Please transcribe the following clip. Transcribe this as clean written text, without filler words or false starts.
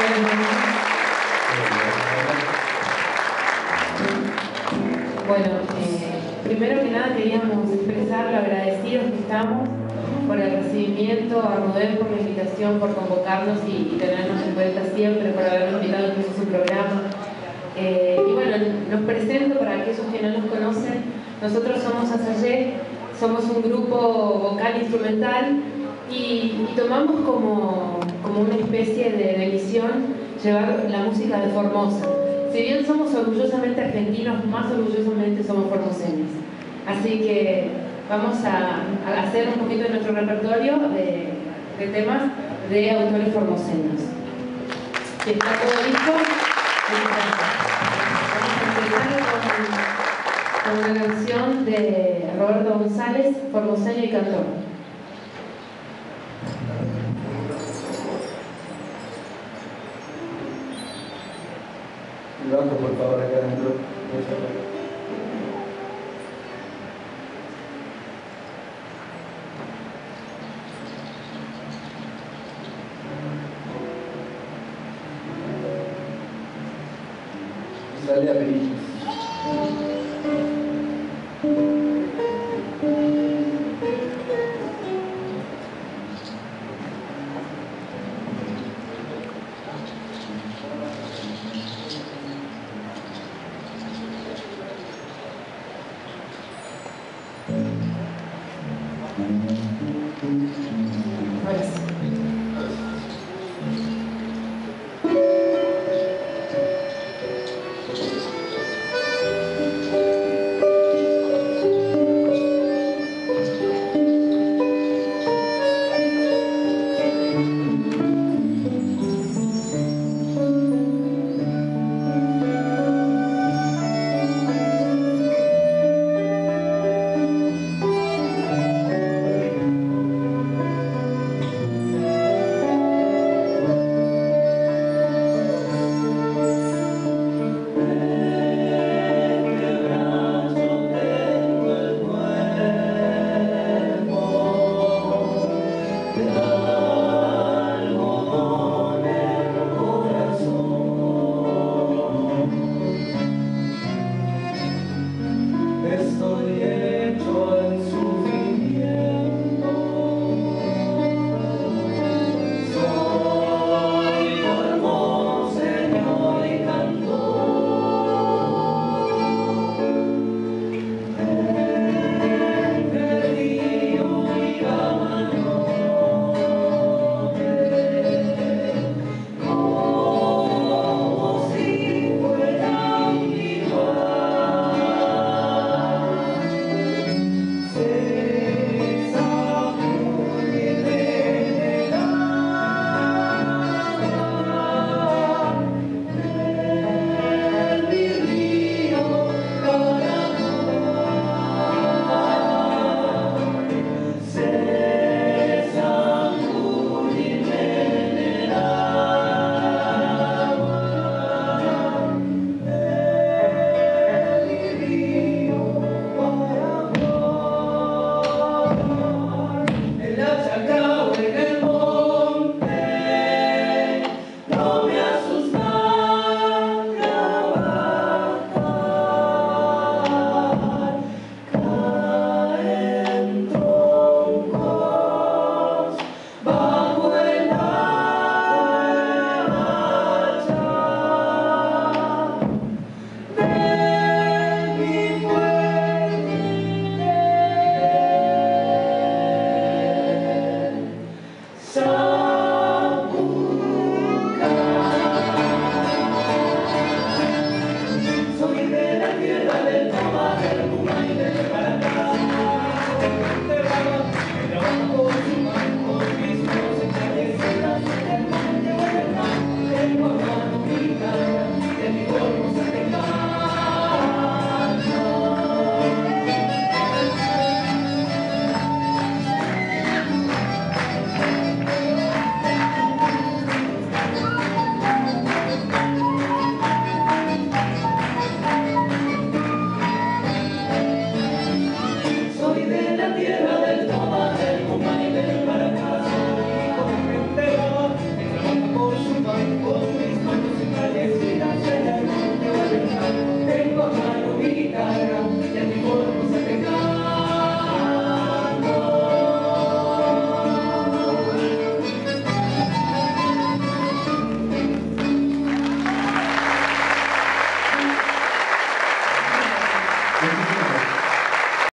Bueno, primero que nada queríamos expresar lo agradecidos que estamos por el recibimiento, a Rodel por la invitación, por convocarnos y tenernos en cuenta siempre, por habernos invitado incluso a su programa. Y bueno, nos presento para aquellos que no nos conocen. Nosotros somos Azayé, somos un grupo vocal instrumental y tomamos como una especie de misión llevar la música de Formosa. Si bien somos orgullosamente argentinos, más orgullosamente somos formoseños. Así que vamos a hacer un poquito de nuestro repertorio de temas de autores formoseños. ¿Está todo listo? Vamos a empezar con una canción de Roberto González, formoseño y cantor. Bajo, por favor, acá adentro. Sale a brillos.